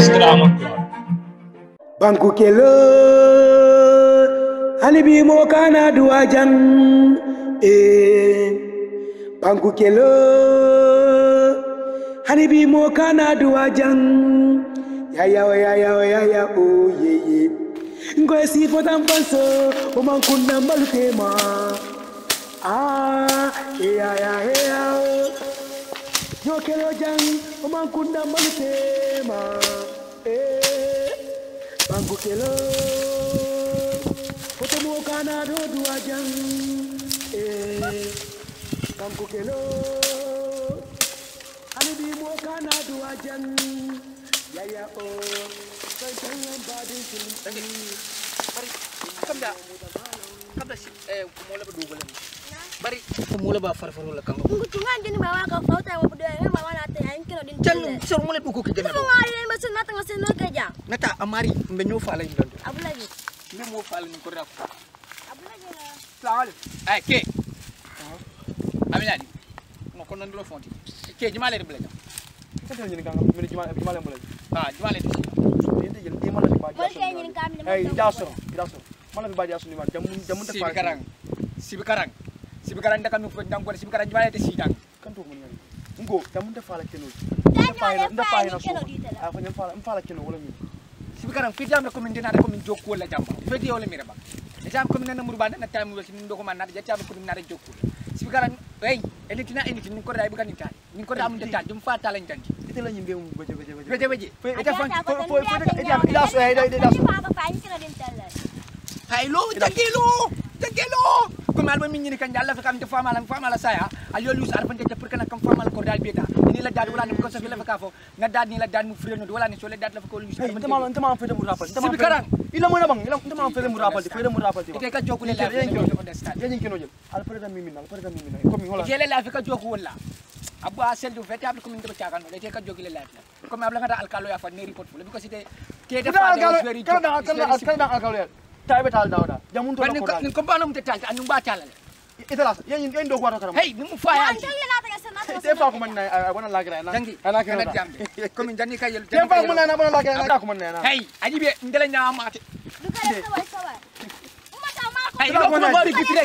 Drama. Banku kelo halibi mo kana duwajan Banku kelo halibi mo kana duwajan ya oh ye ngoy si fotam panso o man kunna malutema ya yo kelo jang o man kunna malutema Banku kelo fotomo kana do duwajan Banku kelo halibi mo kana duwajan ya oh kabla si kumula ba dugo lang bari kumula ba farfaro la kango tungan din bawa ka fauta mo pudo nga bawa natin ay kino din jan sir mo le dugo ke gana mo ngari mo sun natin ngasin no kaja nata amari mbe ñoo faala ñu dondo abulagi mbe mo faala ñu ko raf abulagi na salaam ay ke amina di no ko non do fonti ke jumale de blaga Kita ni kan mi jumale boleh. jumale di Ini jadi dia malah dibaca. bol kay ñin kam ni Eh, dasar. Malah dibaca asli mah. Jamun si bikarang da kami ko ndam ko si bikarang jumale de sidang Kan tuh mun ngari. Ngo, jamun da fala kenu. da fay na so. keno ditala Ah, fala kenu wala mi. si bikarang fi jam da ko min dina da ko min jokko la jam fe di wala mi reba e jam ko min na murba na tamu wala min do ko man na ja ko min na jokko si bikarang elitina ko day bu kan ni tan ni ko da am de tan dum fa talen tan Itu lah nyimbe mu baca. beje Itu fan. Dasar papa fay keno ditala haylo jangelo ko mal ba min ni kan dalla fa kam te fama la saya ayo lu sar fante te pour kana kam fama la ko dal beta ni la dad wala ni ko sa la fa ka fo na dad ni la dad mu freno wala ni so la dad la fa ko lu sar Itu malah fede mu rapal. si bikarang Ila mo na bang, itu malah fede mu rapal. ite ka jokku le la understand Dia nyingkino jël. Alfreda mimina. Comme hola. jele la fi ka jokku wala abu asel du vetable ko min de tiagan le te ka jokki le la ko ma la ngata alkalo ya fa ne report fu le because ite te de fa de very Kada alkalo. Tay betal dawda. Jamun to ko dal. ni ko banum te talta anu ba talale Itulah, yang do ko karam. hey ni mu fa ya andali natin ngasin natin Te fa ko man na wana lagra na. jangi Ana kana kana. jambe ko min janni kayel Te fa ko man na wana lagra na ko man na. hey aji be ndela nyaamate dukale sawa umata ma ko hey lo ko mo ri bitre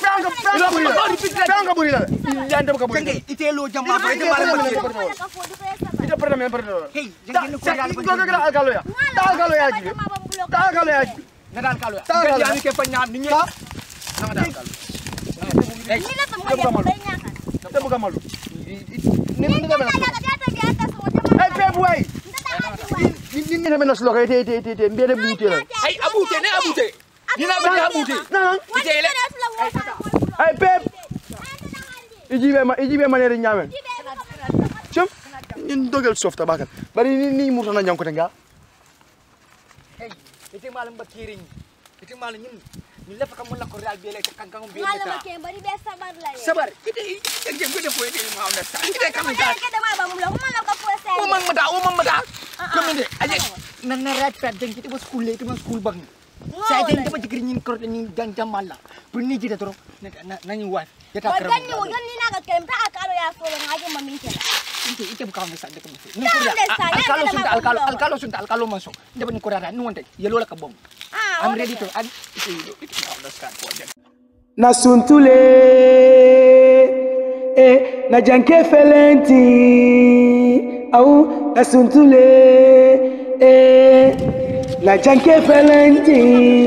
Panga buri la. Yanda ka buri. jangi ite lo jamma fa ite mala ko mo ka fo dukale sawa Ita pernah member dulu. hey jangi ko dal Kau kira alkalo ya? Tak alkalo ya ji. Tak alkalo ya ji. na dal kalo Tak ya alkalo. yani ke fa nyam ni Tak. na dal kalo hey ni na tamo ya banyakan Kita bukan malu. Ini ni mana mana. di atas mo jama Eh, pebuai. Ini mana slow kayak te biar buti lah. hey abute ne abute ni na ba abute Nah. ite ele Eh, pep. Iji be mana ni nyamen. Cem. Ini dogel soft tabakan. Bari ni murta na nyang ko tenga. hey ite malam bakiring ite malam ni la fa kam la ko dal be le kan kan be ngala ta ma ke bari be sabar la ya sabar ite jangi ko defo ite ma understand ite kam ta ke da ma ba mu lo ma la ko po se umang mada komende aje nan na rat pet jeng kita school le itu school bang saya jeng kita jikir nyin kor ni dan jamalla bunni jida toro na ni wa ya ta kram ganni na ga kem ta akalo ya fo ga ngaje ma min ke ite bukan mesa de komende ni ko alkalo masuk dapat ni ko rada ni wonte yelo la ka bom I'm ready to it understand for them na suntule na janke felenti au na suntule na janke felenti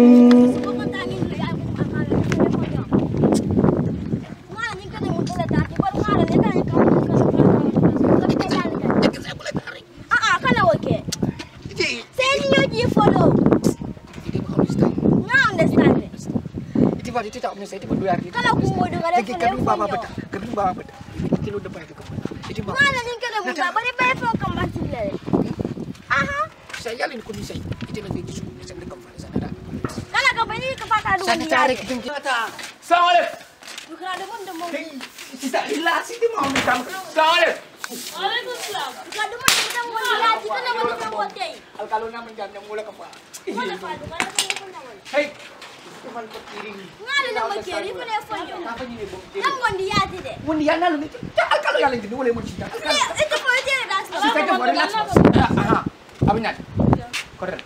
itu tak mesti itu berdua hari kalau aku mau dengar lagi kami bawa beda kilo depan itu itu bawa mana ni kada mu ba bari be fo kam basile aha saya jalan ko bisa itu nanti di suku bisa dekat mana sana kala ka bani ka pata du saya tarik tinggi mata assalamualaikum bukan ada mun demo kita ilasi di mau minta assalamualaikum waalaikumsalam bukan ada mun demo ya kita na mun demo tei kalau nama jam mula ka pa wala pa du kala ka mun demo hey teman pekiring ngala na makeri ko ne fonjo apa ni bom nam gondi ya tide wundi ya nalu ni kalau yang lain ni boleh mun cinta itu ko tei das kita ke bore las aha abunyat correct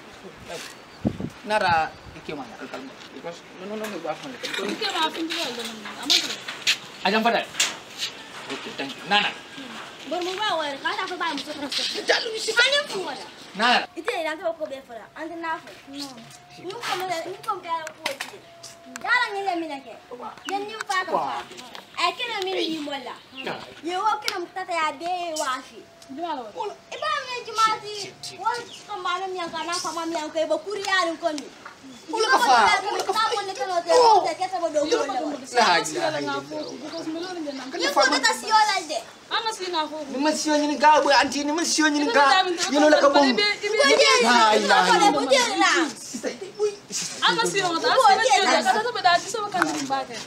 nara ikema alkal because no ba fa ikema fin di wala amana ajam fadal okay thank you nana bor mu ba wala ka ta fa ba mu so trans jalu si anem fu wala nana ite ila ta ko be fara ande na fa no ni ko be ko ti dala ni le minake den ni fa ka fa ay kena min ni molla ye wo kena mtata ya be washi iba me jumati wo ko mala mi an kana fa ma mi an ko ba kuriyalin ko ni ulu ka fa ka mo ne kano te ke ta bo do mo ko ta si yola de ana si na ko ni ma siyo ni ga bo anti ni ma siyo ni ga yelo la ka bom la ila ko de la ana si on ta ka ta be da ci so kan ba ke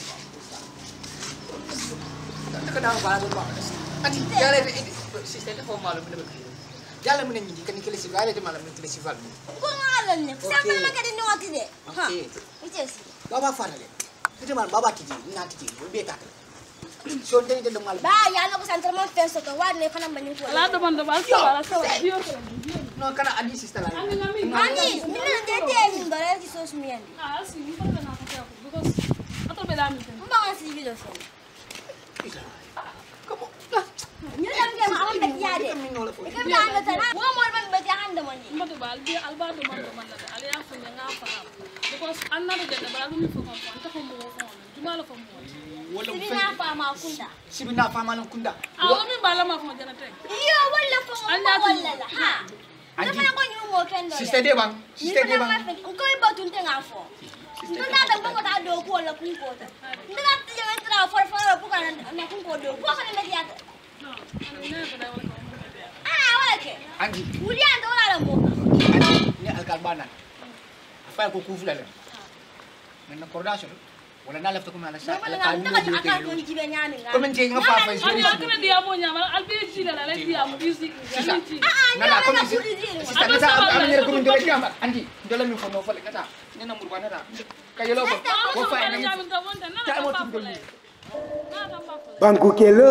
ka da ba ba anti yalla sister ko malu be yalla mun ni kan kele ci gale de malam ni kele ci val ko ngalal ne sa ma ka de no ati de ha ite si baba farale ite man baba tiji na tiji be takale so ndeni de mal ba ya na ko santar mo penso to wa ne fana banin ko ala do bando ba so biyo no kana adi sister la ani min de te min bare ki so mi andi ah si mi fa na ka because ato be la mi mo ba si bi do so ñu dem dem am bet yaade ke bi ando tan wo mo ban bet hande mo ni mbato bal bi alba do man la ala ya fa nga fa because anna de de bal mi fa ko ta ko mo ko duma la fa mo wala bi na fa ma kunda sibina fama nan kunda ah mi bala ma fa jana tay yo wala fa mo wala la ha Anji. dafa ko ñu mo ken do sister de bang ko ba tun te nga fo ndina da ko ta do ko la kun ko ta ndina ti yo entra for ko ka na kun ko do ko ka ne ya wala ke anji wuli ando wala la mo ni alkal banan fa ko kufula la men na coordination wala na lafta ko mala sa alkal ni do te ko jibe nyami nga comme nje nga fa fa ani akana dia mo nyama albi ci la la dia mo music ni nana comme sister nata am ni ko min de ki am anji ndola mi fo no fale kata ni na murba nata kayelo ko fa na ta mo tin doli banku kelo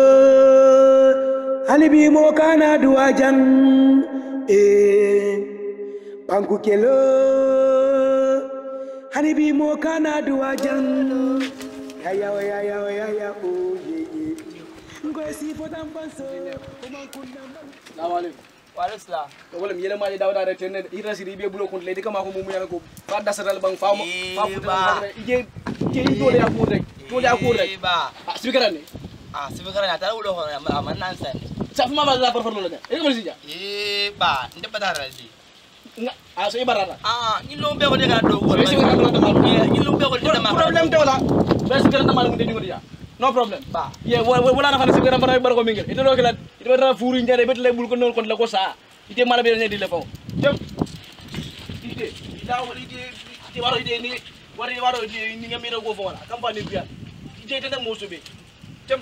halibi mo kana duwajan banku kelo halibi mo kana duwajan ya o ye ngoy si fotam banso o man kunna Assalamu wala wala mi yele ma dawda de ten ira siri be bulo kon le de kama ko mumu yana ko ba dasaral bang famo fa futa ije dole ya ko rek ba speaker ni sibikara na tara wulo hono man nan sen sa fuma ba la performance la e ko sija ba nde badara di nga so ibarata ni lo be ko de ka do ko ni lo be ko de ma problem de wala ba speaker na malu de ngodi ya no problem ba ye wala na fana speaker bara bar ko mingel ite do kala ite bara furu ndere bet le bul ko non kon la ko sa ite mala be ne di le faw dem ite daw ite waro ite ni waro ni ngamira go fo wala campagne biya ite te mo so be dem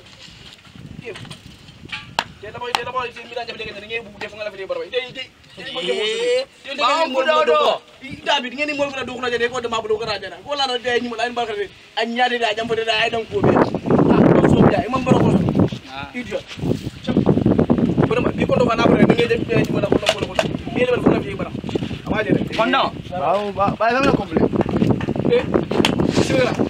te la boy mi dan jabe ngene ngey bu def nga la fi baro ite ba mu do dabi ngeni mo ko do ko jade ko de ma bu do ko rajana ko la na de ni mo la en barka be an nyaade da jam de da ay dan ko be so biya imam baro ko idiot baro bi ko do fa na baro ngey de ni mo la ko mi de ko na fi baro amaje de kondo ba la complet sira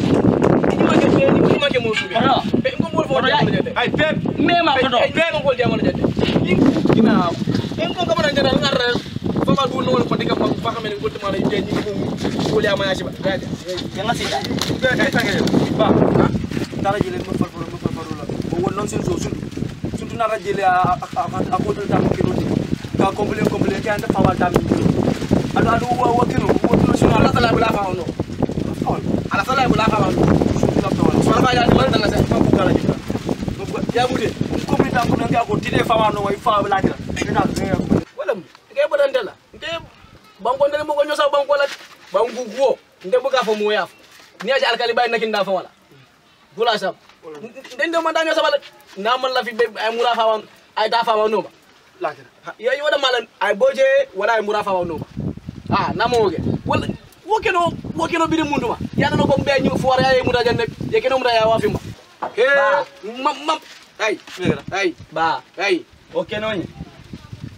ni ma ke mo su be be ko mo fo jade ay pep me ma ko do be ko jamono jade ina en ko kamana jada ngar fama du no ko diga fa xamene ko tuma lay teñi ko wala ma yaci ba gaja ya nga sida ay tangé ba dara jëlé mo fal la mo won non sen so suntu na rajélé a ko do tam kilo di ka complet ka anda fawal tam adu wa kilo so ala tala bula fa no ala tala bula fa no so ala ya di man danga se fa ko kala jika ya bude ko mi tam ko nga ko tide fa no way fa la jira wala ngay bodante la nte banko ndele mo ko nyosa banko la bangu go nte buga fa mo yaf ni aja alkali bay nakinda fa wala bula sab ndende man da nyosa wala na man la fi be ay mura fa wan ay da fa no ba la ya yo da malan ay boje wala ay mura fa wan no ba na mo ge wala wokeno bi de munduma ya na ko be ñu foore ay mu dajan nek ye keno mu da ya wa fi ma mam ay ba ay okay no ni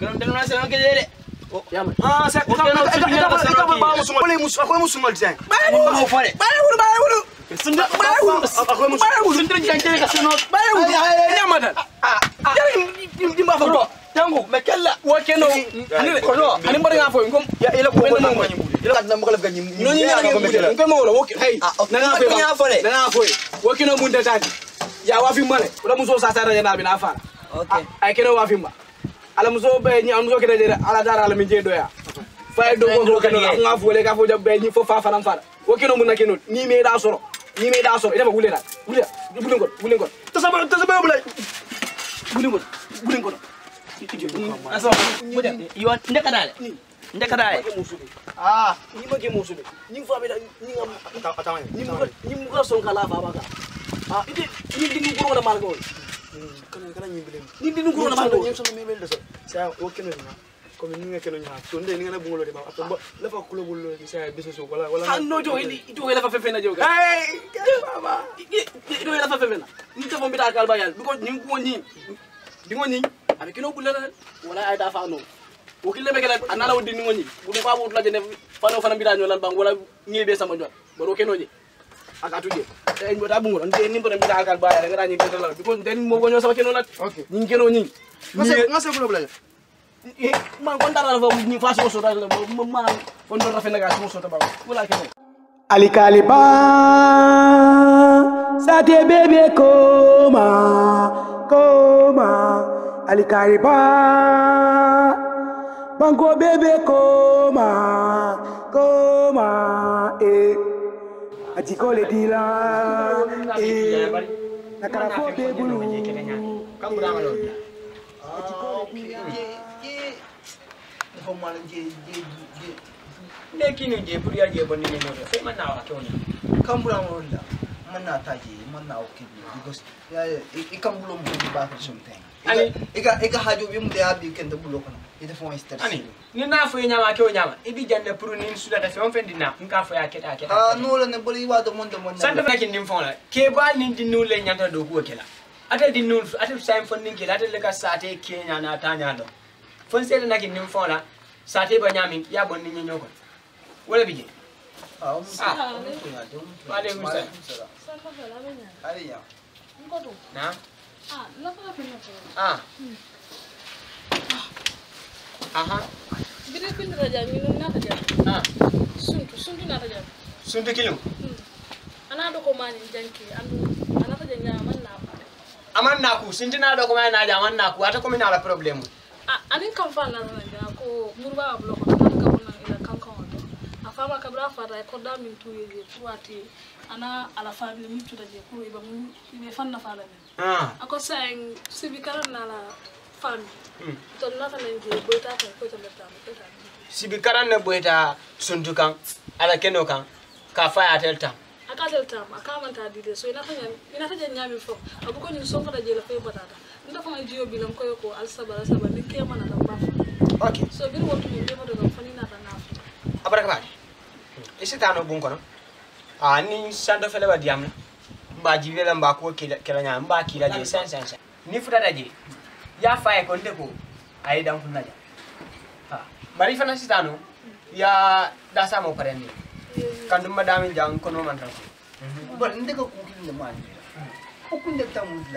Belum tenang nasi orang kerja dek. Ya man. Saya Ikaw ba musungal? Ako yung musungal dyan. Mau apa dek? Bayar dulu. Sunda. Ako yung musungal. Sunda jangan kerja kasih Bayar dulu. Ini amadan. Di ma fa bro. Tanggu, mekella. Wakeno. Ani mbari nga fo ngom. Ya ila ko ko mo ngani budi. Ila kadna mo kala ganyi. Noni nga nga mbari. Ngom mo wala wakeno. Hey. Na nga fo. Na nga fo. Wakeno mun datati. Ya wa fi mane. Wala muso sa tara na bi na fa. Okay. Ay keno wa fi ma. Ala muso be ni am muso kede de ala dara ala min je doya. Fay do ko keno nga fo le ka fo be ni fo fa fa nam fa. Wakeno mun na keno ni me da soro. Ni me da soro. Ida ba wule na. Wule ngol. Tasaba bulay. Wule ngol. Aso, iwan ndeka dale. Ndeka dale. Ni ma ke musu be. Ni fa be da ni ngam atama. Ni mu ko son kala fa ba ka. Ite ni dingu ko na mal ko. Kana nyimbele. Ni dingu ko na mal ko. Yung sa mebel do so. Sa wakeno ni. Ko mi ngi keno nya. So ndé ni nga na bungulo de ba. Atomba la fa kulo bullo ki sa business wala. No jo ito la fa fefe na jo. Hey, baba. Ito la fa fefe na. Ni ta fo mi da kal ba yal. Because ni ko ni. Di ngoni. Abi kino bulla wala ay da fa no. Wakil be kala anala wodi ni ngoni. Bu fa bu la jene fano fana bi da ñolal bang wala ñi be sama jot. Baro keno ji. Aka tuje. Ay mo da bu ngol. Ni mbere mi da kal ba yal nga ni ko la. Because den mo go ñoo sama keno lat. Okay. Ni keno ni. Nga se kulo bula. Man kon dara fa ni fa so da la man on do rafe na ga so ta ba. Wala keno. Alikaliba sate bebe koma Alikaliba bango bebe koma ajikole dila nakarafo bebulu Kamu dah malu. Lekini je puriya je bonni ne no sai man nawa to ne kambura wonda manna taji manna okibi because ikambulo mu ba for something ani ika hajo bi mu de abi kende bulo kono ite fon star ani ni na fo nyama ke nyama ibi jande puru ni suda da fe on fendi na nka fo ya keta no la ne boli wa do monde sanda fa kin dim fon la ke ba ni dinu le nyanta do ko kela ata dinu ata sai fon nin kela ata le ka sate kenya na tanya do fon sele na kin dim fon la sate ba nyami ya bonni ni nyoko wala bije wale musa ariya na la fa fina ko. Aha. Bide pin da jami no na ta jami. Suntu na ta jami. Suntu kilo. Ana do ko mani janki andu ana ta janya man na fa. Aman na ku suntu na do ko mani na jaman na ku ata ko mina la problem. Anin kan fa na na ko murba blo ko tan ka wona ila kan kan wato. Afama kabra fa da ko da min tuye je tuati ana ala family mi tuda je ko iba mu ibe fanna fa la. Ako saying sibi karan na la family. To na ta nje boita ko to leta ko ta. Sibi karan na boita suntu kan ala keno kan ka fa ya tel tam. Aka tel tam aka man ta dide so ina ta janya mi fo abu ko ni so fa da je la fe batata. Nda fa jiyo bilam ko ko al sabara ni ke mana ta ba. Okay. So bir wotu ni be do fani na ta na. Abaraka ba. Isi tano bun kono. Ni sando fele ba diam. Mba jivela mba ko kila nya mba kila je sen. Ni futa daje. Ya fa ko ndeko ay dan kunna ja. Bari fana sitano ya dasa mo parende. Kandu madami jang kono man tan. ba ndeka ku kin ma ni ko kunde tamu dula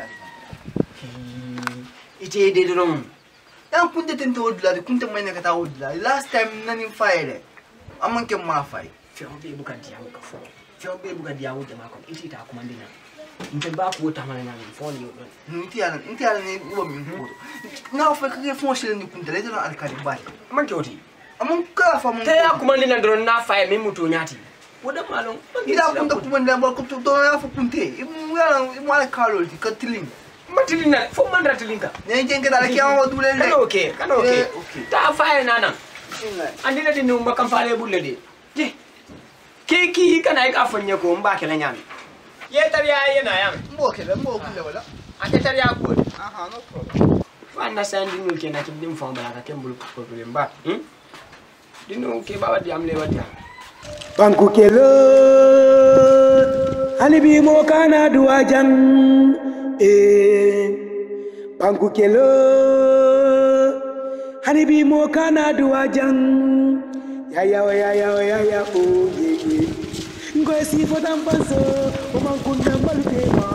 Ite de drum. dan kunde tente odula kunte mai ne ka ta odula last time nani fire amman ke ma fire Fiombe bukan dia ko fo. Fiombe bukan dia wo jama ko ite ta kuma ndina. Nte ba ko ta mana nyami foni yo don. inti ala ne uwa min ko na fa ka ke fon shile ni kunte le dana alkali ba Man joti. amman ka fa mun Ta ya kuma ndina don na fa mi mutu nyati. Wodan malon. ida kunta kuma nda ba ko to ya fa kunte imu ala kalo ti ka tilin Matilina fo man ratilinka. ne jenga dala ke awa dule le Kan okay. Ta fa nana. Andina di numba kan fa le bulle de. Je. Keki kana ka fanya ko mba kala nyami. Ye tariya yana yam. mbo kule wala Ate tariya ko. aha no problem Fa na sandi nu ke na kin dim fon bala ka kembul problem ba. Dinu ke baba di amle wadi. Banku kelo alibi mo kana duajan banku kelo Hanibi mo kana duwajan ya oh yeah. Ngoy si fotam panso o man kunna malutema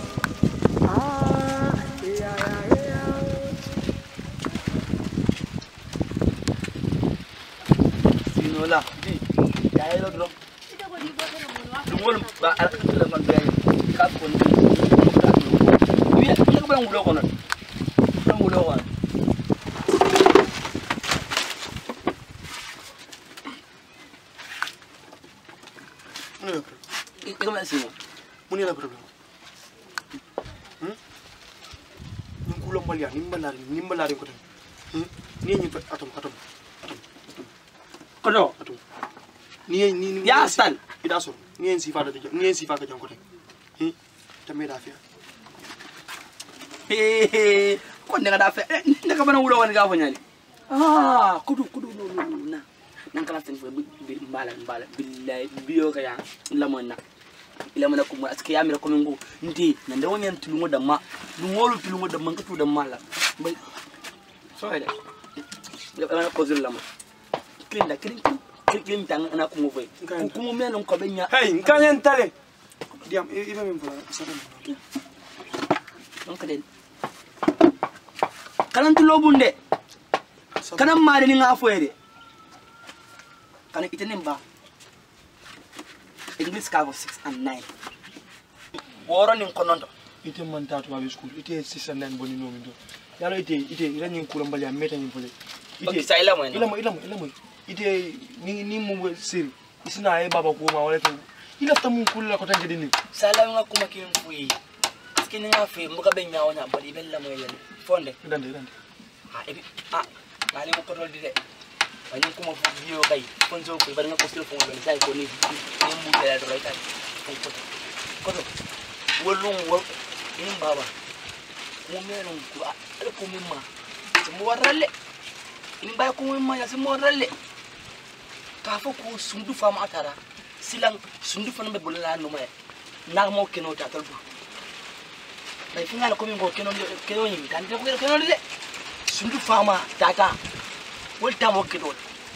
Sinola di ya lo dro dumol ba ala man bay ka ko ni wi ni ko bang lo ko non bang lo ko Comment c'est ça? Mon est le problème. Ñu ko lombal ya nimbalari ko tan. Ni ñu atom. Kodo atom. Ni ya stan. Ida so. Ni sifa ka jam ko tan. Tamé da fi. Ko nga da fe. Nga ka bana wulo won ga fo ñali. Kudu na. Nang kala sen fo mbala billahi biyo ka ya lamona ila mana kuma aske ya mira ko ngo ndi na ndawo nyen tulungo da ma lumolu tulungo da man katu da mala bai so ida ya ana ko zilla ma kirin tan ana ko ngoy ko mo menon ko benya hey nkanyen tale diam ibe men fala sadam donc den kanan tulo bunde kanan mari ni nga foyede kana itenen ba English cover 6 and 9 woro ni konondo ite man tatu ba school ite 6 and 9 boni no min do yalo ite rani ko mbali am meta ni fole ite sa ila mo ite ni mo sir isina ay baba ko ma wala to ila tamu kula ko tanje dini sala nga kuma kin fuyi skini nga fe mbuka be nyaawo nya bali bella mo yele fonde dande mali ko tol di de ani kuma fu biyo kay fonzo ko bari nga ko sel fo ngol tay ko ni mu tela do tay ko wolum wol ni baba mo menon ko ala ko mimma mo waralle ni bay ko mimma ya mo waralle ka fo ko sundu fama atara silang sundu fana be bolala no may na mo keno ta tolbu bay fi ngala ko mi ngo keno ni tan de ko keno de sundu fama tata wol tamo kidol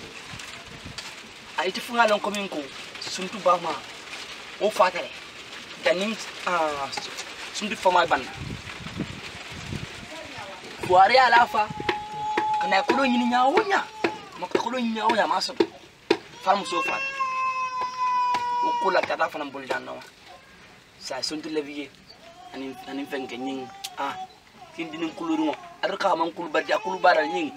ay tifunga lon ko min ko suntu bama o fatare danin suntu fama ban wari alafa kana ko do nyini nyaawunya makko ko do nyaawunya maso fam so fa o kula tata fana bol danno sa suntu levier ani fenke nyin tin dinin kuluru mo arka man kul bardi akulu baral nyin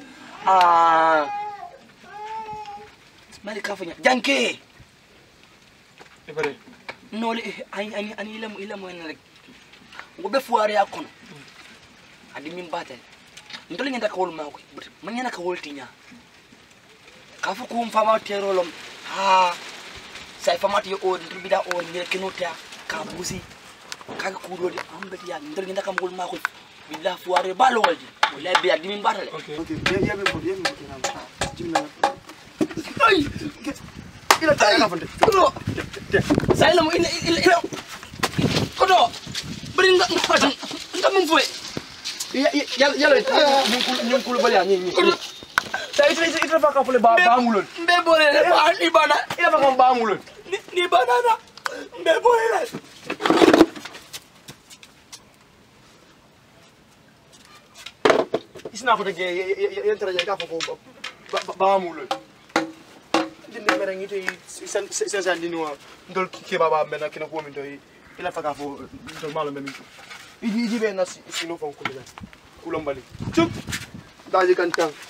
mali kafanya janke ibare noli ani ilamu en rek ngobe fuare yakon adi min batel ndol ngenda ko wol mako man nyana ka woltinya kafu ko fama terolom sai fama ti o bida o ne kinota ka busi kaga kudode ambeti ya ndol ngenda kam wol mako billah fuare balo waldi wala be adi min batel okay ya be ko jimna ay ila ta ka fande kodo sai la mo ila kodo bari nga mun foy yalla ñu kul bali ñi tay ite fa ka fole ba ngulon mbe bolé ba ni bana ila fa ka ba ngulon ni banana mbe bolé isna ko tege yentara ya ka fa ko ba ngulon dindi mera ngi tay sen dindi wa ndol ke baba mena kina ko min do ila fa ka fo ndol malo men iji be na sino fa ko kulombali chup daji kan tang